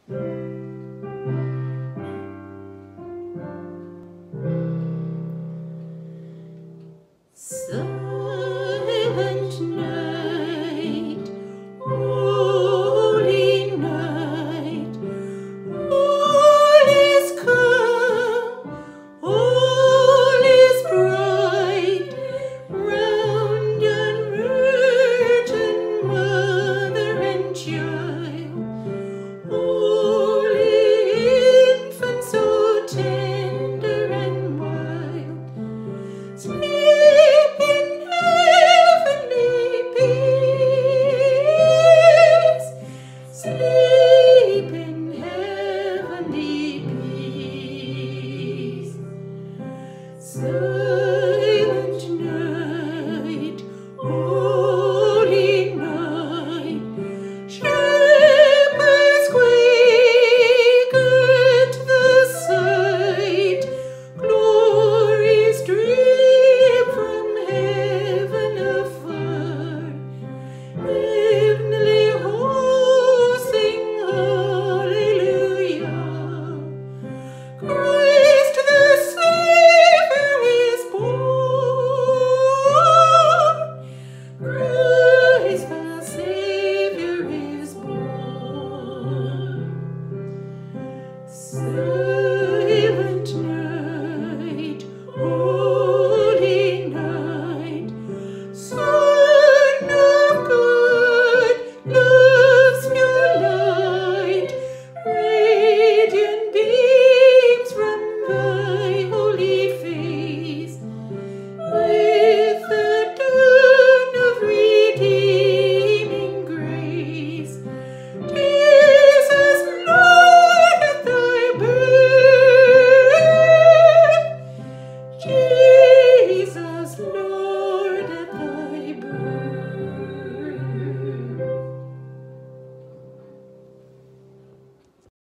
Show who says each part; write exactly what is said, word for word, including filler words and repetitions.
Speaker 1: Silent night, holy night, all is calm, all is bright, round yon Virgin Mother and Child, holy infant so tender and mild. Sleep in heavenly peace. Sleep